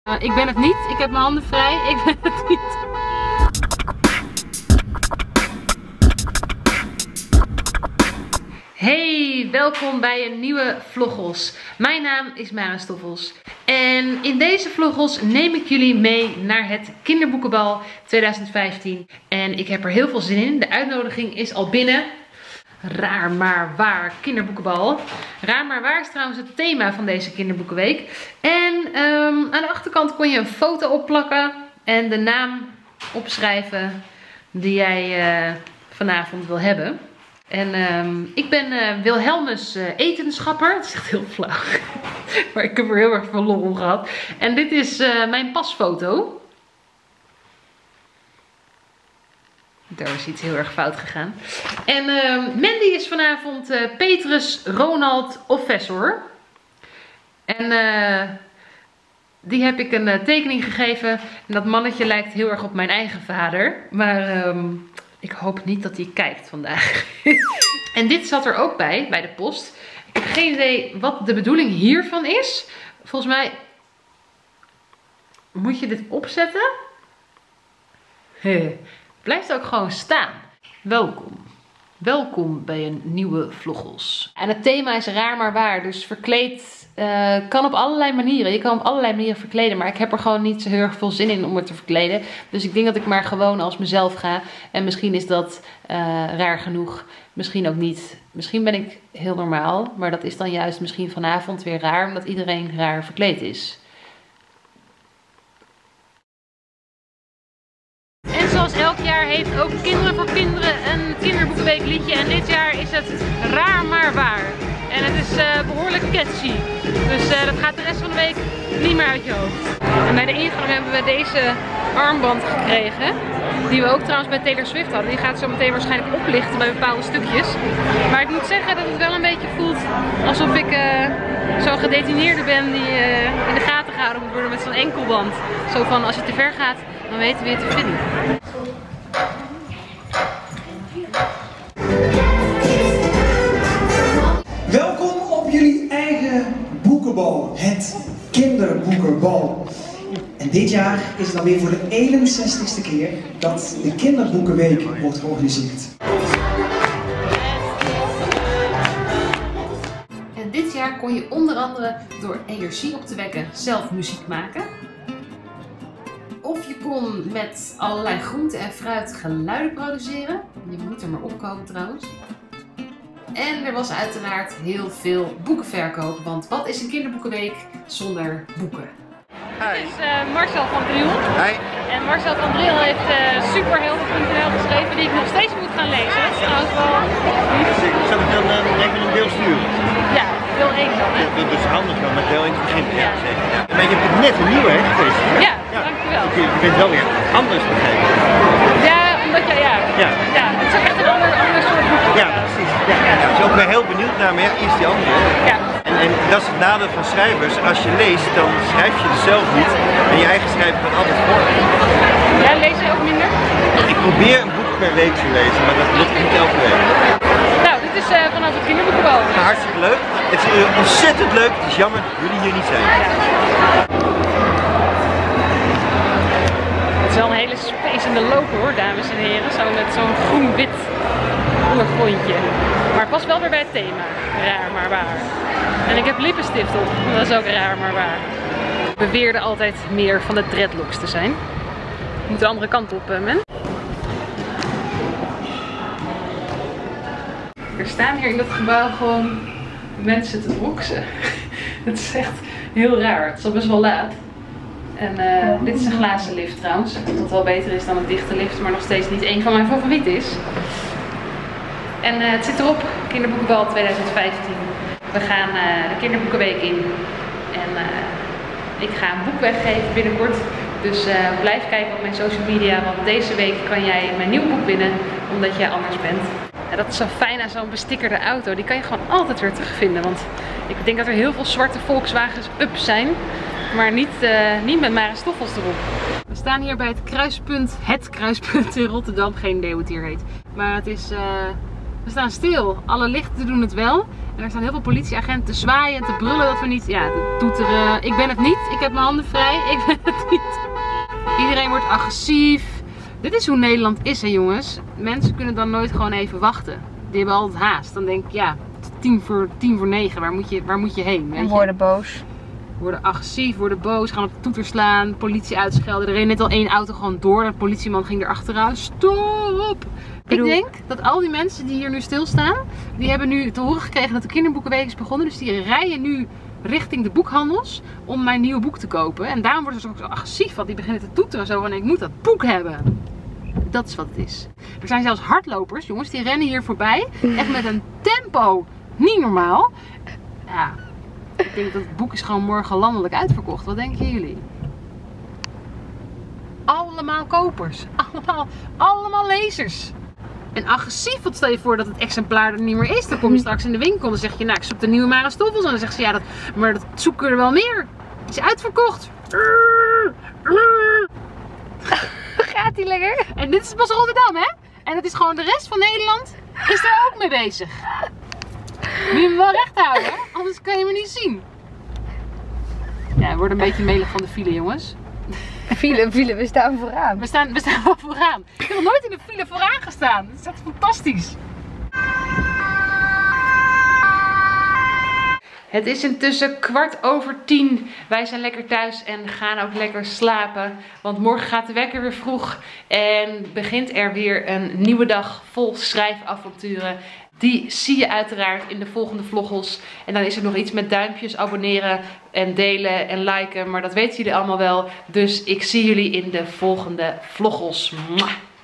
Ik ben het niet. Ik heb mijn handen vrij. Ik ben het niet. Hey, welkom bij een nieuwe vloggos. Mijn naam is Maren Stoffels. En in deze vloggos neem ik jullie mee naar het Kinderboekenbal 2015. En ik heb er heel veel zin in. De uitnodiging is al binnen. Raar maar waar kinderboekenbal. Raar maar waar is trouwens het thema van deze kinderboekenweek. En aan de achterkant kon je een foto opplakken en de naam opschrijven die jij vanavond wil hebben. En ik ben Wilhelmus etenschapper. Het is echt heel flauw. Maar ik heb er heel erg veel lol om gehad. En dit is mijn pasfoto. Daar is iets heel erg fout gegaan. En Mandy is vanavond Petrus Ronald Offessor. En die heb ik een tekening gegeven. En dat mannetje lijkt heel erg op mijn eigen vader. Maar ik hoop niet dat hij kijkt vandaag. En dit zat er ook bij de post. Ik heb geen idee wat de bedoeling hiervan is. Volgens mij moet je dit opzetten. Blijft ook gewoon staan. Welkom. Welkom bij een nieuwe vloggos. En het thema is raar maar waar. Dus verkleed kan op allerlei manieren. Je kan op allerlei manieren verkleden. Maar ik heb er gewoon niet zo heel erg veel zin in om het te verkleden. Dus ik denk dat ik maar gewoon als mezelf ga. En misschien is dat raar genoeg. Misschien ook niet. Misschien ben ik heel normaal. Maar dat is dan juist misschien vanavond weer raar. Omdat iedereen raar verkleed is. Zoals elk jaar heeft ook Kinderen voor Kinderen een kinderboekenweekliedje. En dit jaar is het Raar maar waar. En het is behoorlijk catchy. Dus dat gaat de rest van de week niet meer uit je hoofd. En bij de ingang hebben we deze armband gekregen. Die we ook trouwens bij Taylor Swift hadden. Die gaat zo meteen waarschijnlijk oplichten bij bepaalde stukjes. Maar ik moet zeggen dat het wel een beetje voelt alsof ik zo'n gedetineerde ben die in de gaten gehouden moet worden met zo'n enkelband. Zo van als je te ver gaat, dan weten we je te vinden. Welkom op jullie eigen boekenbal, het Kinderboekenbal. En dit jaar is het alweer voor de 61ste keer dat de Kinderboekenweek wordt georganiseerd. En dit jaar kon je onder andere door energie op te wekken zelf muziek maken. Of je kon met allerlei groente en fruit geluiden produceren. Je moet er maar opkomen trouwens. En er was uiteraard heel veel boekenverkoop. Want wat is een kinderboekenweek zonder boeken? Dit is Marcel van Driel. Hi. En Marcel van Driel heeft superhelden.nl geschreven die ik nog steeds moet gaan lezen. Dat is trouwens wel... Zal ik dan even een deel sturen? Ja, deel 1 dan hè? Ja, dat is handig dan, met deel 1 te beginnen. Ja, zeker. Ja. Maar je hebt net een nieuwe hè, geweest. Ja, dankjewel. Je bent wel weer anders begrepen. Ja, omdat je, ja, het is ook echt een ander soort boek. Ja, precies. Ja. Ja. Dus ook ben heel benieuwd naar, maar is die andere. Ja. En dat is het nadeel van schrijvers. Als je leest, dan schrijf je er zelf niet. En je eigen schrijver gaat altijd voor. Ja, lees je ook minder? Ik probeer een boek per week te lezen, maar dat lukt niet elke week. Nou, dit is vanaf het kinderboekenbal. Maar hartstikke leuk. Het is ontzettend leuk. Het is jammer dat jullie hier niet zijn. Het is wel een hele spacende loper hoor, dames en heren. Zo met zo'n groen-wit ondergrondje. Maar het past wel weer bij het thema. Raar maar waar. En ik heb lippenstift op. Dat is ook raar maar waar. Ik beweerde altijd meer van de dreadlocks te zijn. Ik moet de andere kant op, men. Er staan hier in dat gebouw gewoon mensen te boksen. Het is echt heel raar. Het is al best wel laat. En dit is een glazen lift trouwens. Wat wel beter is dan een dichte lift, maar nog steeds niet één van mijn favorieten is. En het zit erop, Kinderboekenbal 2015. We gaan de Kinderboekenweek in. En ik ga een boek weggeven binnenkort. Dus blijf kijken op mijn social media, want deze week kan jij mijn nieuw boek winnen, omdat jij anders bent. Ja, dat is zo fijn aan zo'n bestickerde auto. Die kan je gewoon altijd weer terugvinden. Want ik denk dat er heel veel zwarte Volkswagens up zijn. Maar niet met Maren Stoffels erop. We staan hier bij het kruispunt in Rotterdam. Geen idee hoe het hier heet. Maar het is, we staan stil. Alle lichten doen het wel. En er staan heel veel politieagenten te zwaaien en te brullen dat we niet, ja, toeteren. Ik ben het niet, ik heb mijn handen vrij, ik ben het niet. Iedereen wordt agressief. Dit is hoe Nederland is, hè jongens. Mensen kunnen dan nooit gewoon even wachten. Die hebben altijd haast. Dan denk ik, ja, 9:10, waar moet je heen? Weet En worden boos. Worden agressief, worden boos, gaan op de toeter slaan, politie uitschelden. Er reed net al 1 auto gewoon door, de politieman ging erachteraan. Stop! Ik denk dat al die mensen die hier nu stilstaan, die hebben nu te horen gekregen dat de kinderboekenweek is begonnen. Dus die rijden nu richting de boekhandels om mijn nieuwe boek te kopen. En daarom worden ze ook zo agressief, want die beginnen te toeteren zo van ik moet dat boek hebben. Dat is wat het is. Er zijn zelfs hardlopers, jongens, die rennen hier voorbij. Echt met een tempo niet normaal. Ja, ik denk dat het boek is gewoon morgen landelijk uitverkocht. Wat denken jullie? Allemaal kopers. Allemaal lezers. En agressief, wat stel je voor dat het exemplaar er niet meer is. Dan kom je straks in de winkel en dan zeg je, nou ik zoek de nieuwe Maristoffels. En dan zegt ze, ja, maar dat zoeken er wel meer. Het is uitverkocht. Gaat die lekker? En dit is pas Rotterdam, hè? En het is gewoon de rest van Nederland is daar ook mee bezig. Moet je me wel recht houden, hè? Anders kan je me niet zien. Ja, we worden een beetje melig van de file, jongens. File, we staan vooraan. We staan wel vooraan. Ik heb nog nooit in de file vooraan gestaan. Dat is echt fantastisch. Het is intussen 10:15. Wij zijn lekker thuis en gaan ook lekker slapen. Want morgen gaat de wekker weer vroeg. En begint er weer een nieuwe dag vol schrijfavonturen. Die zie je uiteraard in de volgende vloggels. En dan is er nog iets met duimpjes, abonneren en delen en liken. Maar dat weten jullie allemaal wel. Dus ik zie jullie in de volgende vloggels. Mwah.